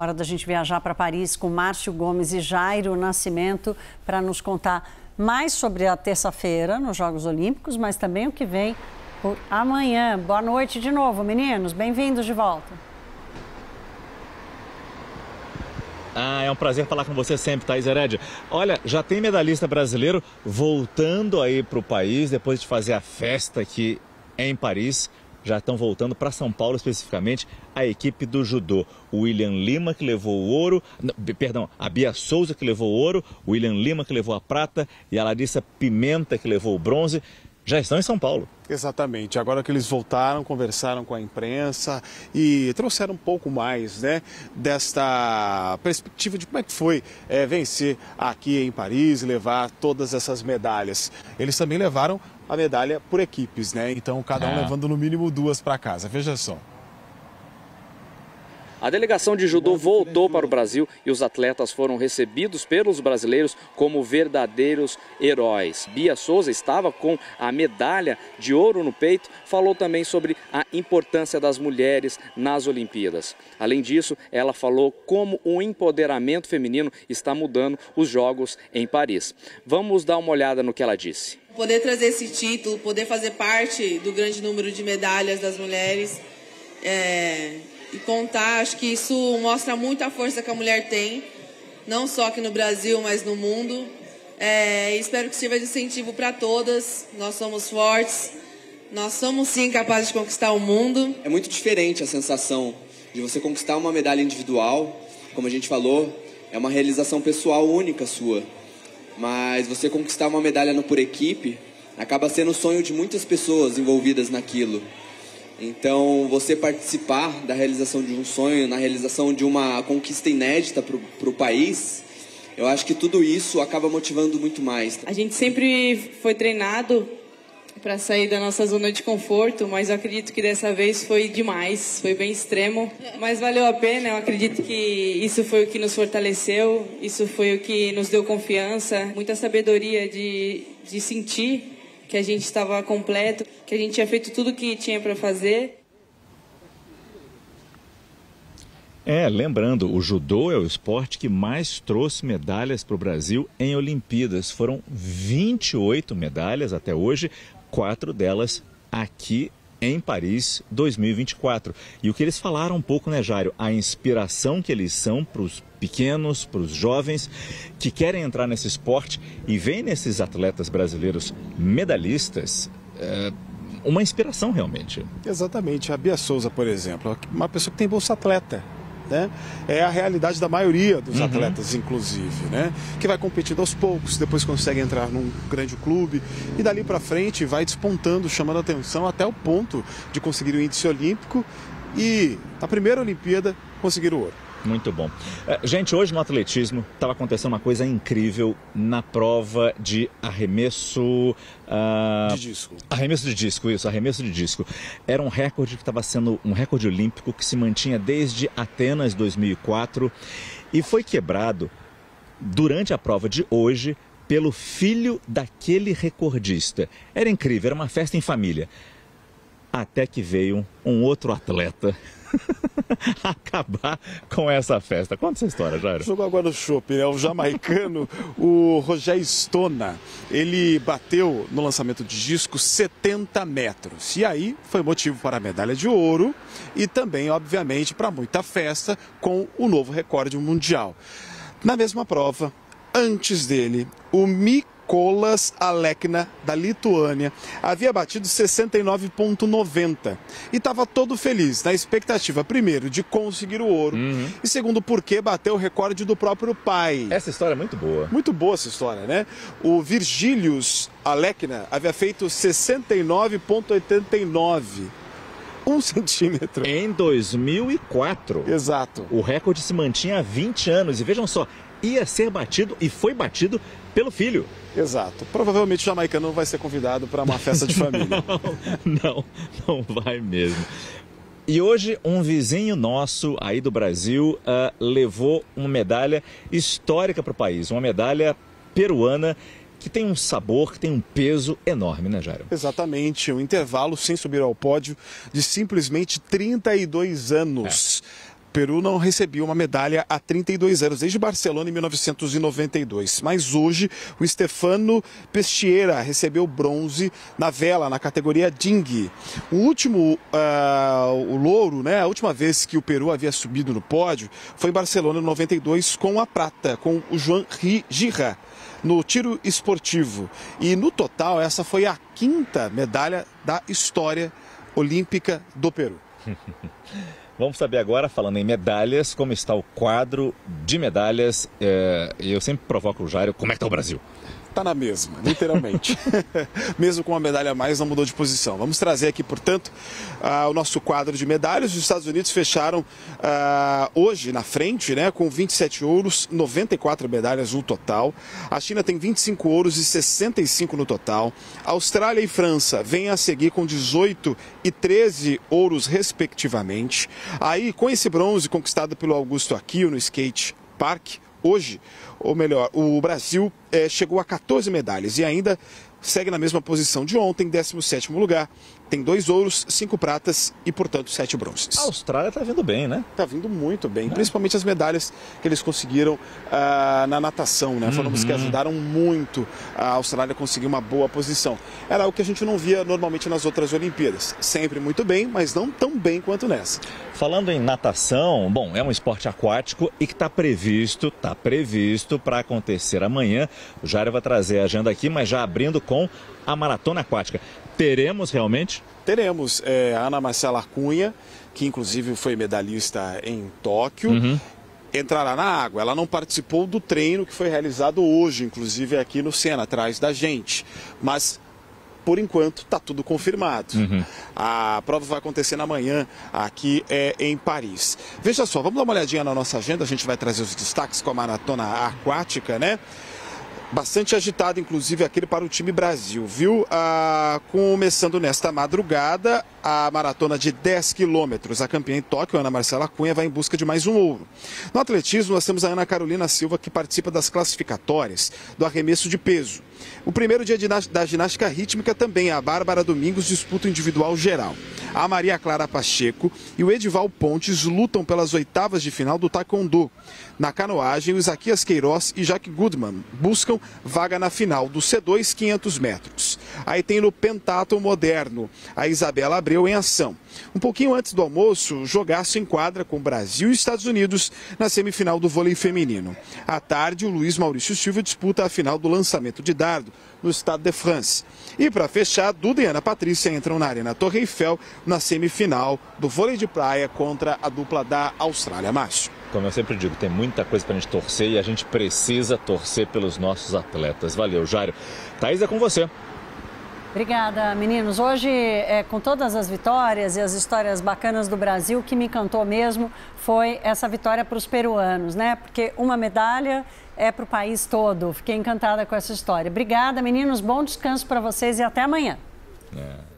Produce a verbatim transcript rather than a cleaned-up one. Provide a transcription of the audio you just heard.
Hora da gente viajar para Paris com Márcio Gomes e Jairo Nascimento para nos contar mais sobre a terça-feira nos Jogos Olímpicos, mas também o que vem por amanhã. Boa noite de novo, meninos. Bem-vindos de volta. Ah, é um prazer falar com você sempre, Thaís Herédia. Olha, já tem medalhista brasileiro voltando aí para o país depois de fazer a festa aqui em Paris. Já estão voltando para São Paulo, especificamente, a equipe do judô. O William Lima, que levou o ouro, não, perdão, a Bia Souza, que levou o ouro, o William Lima, que levou a prata, e a Larissa Pimenta, que levou o bronze, já estão em São Paulo. Exatamente. Agora que eles voltaram, conversaram com a imprensa e trouxeram um pouco mais, né, desta perspectiva de como é que foi é, vencer aqui em Paris e levar todas essas medalhas. Eles também levaram a medalha por equipes, né? Então cada um é. levando no mínimo duas para casa. Veja só. A delegação de judô voltou para o Brasil e os atletas foram recebidos pelos brasileiros como verdadeiros heróis. Bia Souza estava com a medalha de ouro no peito, falou também sobre a importância das mulheres nas Olimpíadas. Além disso, ela falou como o empoderamento feminino está mudando os Jogos em Paris. Vamos dar uma olhada no que ela disse. Poder trazer esse título, poder fazer parte do grande número de medalhas das mulheres é... e contar, acho que isso mostra muito a força que a mulher tem, não só aqui no Brasil, mas no mundo. É, espero que sirva de incentivo para todas. Nós somos fortes, nós somos sim capazes de conquistar o mundo. É muito diferente a sensação de você conquistar uma medalha individual, como a gente falou, é uma realização pessoal única sua. Mas você conquistar uma medalha no por equipe acaba sendo o sonho de muitas pessoas envolvidas naquilo. Então, você participar da realização de um sonho, na realização de uma conquista inédita para o país, eu acho que tudo isso acaba motivando muito mais. A gente sempre foi treinado para sair da nossa zona de conforto, mas eu acredito que dessa vez foi demais, foi bem extremo. Mas valeu a pena, eu acredito que isso foi o que nos fortaleceu, isso foi o que nos deu confiança, muita sabedoria de, de sentir que a gente estava completo, que a gente tinha feito tudo o que tinha para fazer. É, lembrando, o judô é o esporte que mais trouxe medalhas para o Brasil em Olimpíadas. Foram vinte e oito medalhas até hoje, quatro delas aqui em Paris dois mil e vinte e quatro. E o que eles falaram um pouco, né, Jairo? A inspiração que eles são para os pequenos, para os jovens que querem entrar nesse esporte e veem nesses atletas brasileiros medalhistas é, uma inspiração realmente. Exatamente. A Bia Souza, por exemplo, uma pessoa que tem bolsa atleta. Né? É a realidade da maioria dos uhum. atletas, inclusive, né? Que vai competindo aos poucos, depois consegue entrar num grande clube e dali para frente vai despontando, chamando a atenção até o ponto de conseguir o índice olímpico e, na primeira Olimpíada, conseguir o ouro. Muito bom. Gente, hoje no atletismo estava acontecendo uma coisa incrível na prova de arremesso... Uh... De disco. Arremesso de disco, isso, arremesso de disco. Era um recorde que estava sendo um recorde olímpico que se mantinha desde Atenas dois mil e quatro e foi quebrado durante a prova de hoje pelo filho daquele recordista. Era incrível, era uma festa em família. Até que veio um outro atleta acabar com essa festa. Conta essa história, Jairo. Jogou agora no chope, né? O jamaicano, o Roger Stona, ele bateu no lançamento de disco setenta metros. E aí foi motivo para a medalha de ouro e também, obviamente, para muita festa com o novo recorde mundial. Na mesma prova, antes dele, o Mykolas Alekna, da Lituânia, havia batido sessenta e nove vírgula noventa e estava todo feliz, na expectativa, primeiro, de conseguir o ouro uhum. e segundo, porque bateu o recorde do próprio pai. Essa história é muito boa. Muito boa essa história, né? O Virgilius Alekna havia feito sessenta e nove vírgula oitenta e nove. Um centímetro. Em dois mil e quatro. Exato. O recorde se mantinha há vinte anos e vejam só, ia ser batido e foi batido pelo filho. Exato. Provavelmente o jamaicano não vai ser convidado para uma festa de família. não, não, não vai mesmo. E hoje um vizinho nosso aí do Brasil uh, levou uma medalha histórica para o país, uma medalha peruana que tem um sabor, que tem um peso enorme, né, Jairo? Exatamente, um intervalo sem subir ao pódio de simplesmente trinta e dois anos. É. Peru não recebia uma medalha há trinta e dois anos, desde Barcelona em mil novecentos e noventa e dois. Mas hoje o Stefano Peschiera recebeu bronze na vela, na categoria Dinghy. O último, uh, o louro, né, a última vez que o Peru havia subido no pódio foi em Barcelona em noventa e dois com a prata, com o Joan Gira, no tiro esportivo. E no total essa foi a quinta medalha da história olímpica do Peru. Vamos saber agora, falando em medalhas, como está o quadro de medalhas. É, eu sempre provoco o Jairo, como é que está o Brasil? Está na mesma, literalmente. Mesmo com uma medalha a mais, não mudou de posição. Vamos trazer aqui, portanto, uh, o nosso quadro de medalhas. Os Estados Unidos fecharam uh, hoje na frente, né, com vinte e sete ouros, noventa e quatro medalhas no total. A China tem vinte e cinco ouros e sessenta e cinco no total. A Austrália e França vêm a seguir com dezoito e treze ouros, respectivamente. Aí, com esse bronze conquistado pelo Augusto Aquino no skate park, hoje, ou melhor, o Brasil é, chegou a quatorze medalhas e ainda segue na mesma posição de ontem, décimo sétimo lugar. Tem dois ouros, cinco pratas e, portanto, sete bronzes. A Austrália está vindo bem, né? Está vindo muito bem, é. Principalmente as medalhas que eles conseguiram uh, na natação, né? Foram os que ajudaram muito a Austrália a conseguir uma boa posição. Era o que a gente não via normalmente nas outras Olimpíadas. Sempre muito bem, mas não tão bem quanto nessa. Falando em natação, bom, é um esporte aquático e que está previsto, está previsto para acontecer amanhã. O Jairo vai trazer a agenda aqui, mas já abrindo com a maratona aquática. Teremos realmente? Teremos é, a Ana Marcela Cunha, que inclusive foi medalhista em Tóquio, uhum. entrará na água. Ela não participou do treino que foi realizado hoje, inclusive aqui no Sena, atrás da gente. Mas, por enquanto, está tudo confirmado. Uhum. A prova vai acontecer na manhã, aqui é, em Paris. Veja só, vamos dar uma olhadinha na nossa agenda. A gente vai trazer os destaques com a maratona aquática, né? Bastante agitado, inclusive, aquele para o time Brasil, viu? Ah, começando nesta madrugada, a maratona de dez quilômetros. A campeã em Tóquio, Ana Marcela Cunha, vai em busca de mais um ouro. No atletismo, nós temos a Ana Carolina Silva, que participa das classificatórias do arremesso de peso. O primeiro dia de, da ginástica rítmica também, a Bárbara Domingos disputa o individual geral. A Maria Clara Pacheco e o Edival Pontes lutam pelas oitavas de final do taekwondo. Na canoagem, o Isaquias Queiroz e Jack Goodman buscam vaga na final do C dois quinhentos metros. Aí tem no pentatlo moderno a Isabela Abreu em ação. Um pouquinho antes do almoço, o jogaço enquadra com Brasil e Estados Unidos na semifinal do vôlei feminino. À tarde, o Luiz Maurício Silva disputa a final do lançamento de dardo no Stade de France. E para fechar, Duda e Ana Patrícia entram na Arena Torre Eiffel na semifinal do vôlei de praia contra a dupla da Austrália. Márcio. Como eu sempre digo, tem muita coisa para a gente torcer e a gente precisa torcer pelos nossos atletas. Valeu, Jairo. Thaís, é com você. Obrigada, meninos. Hoje, é, com todas as vitórias e as histórias bacanas do Brasil, o que me encantou mesmo foi essa vitória para os peruanos, né? Porque uma medalha é para o país todo. Fiquei encantada com essa história. Obrigada, meninos. Bom descanso para vocês e até amanhã. É.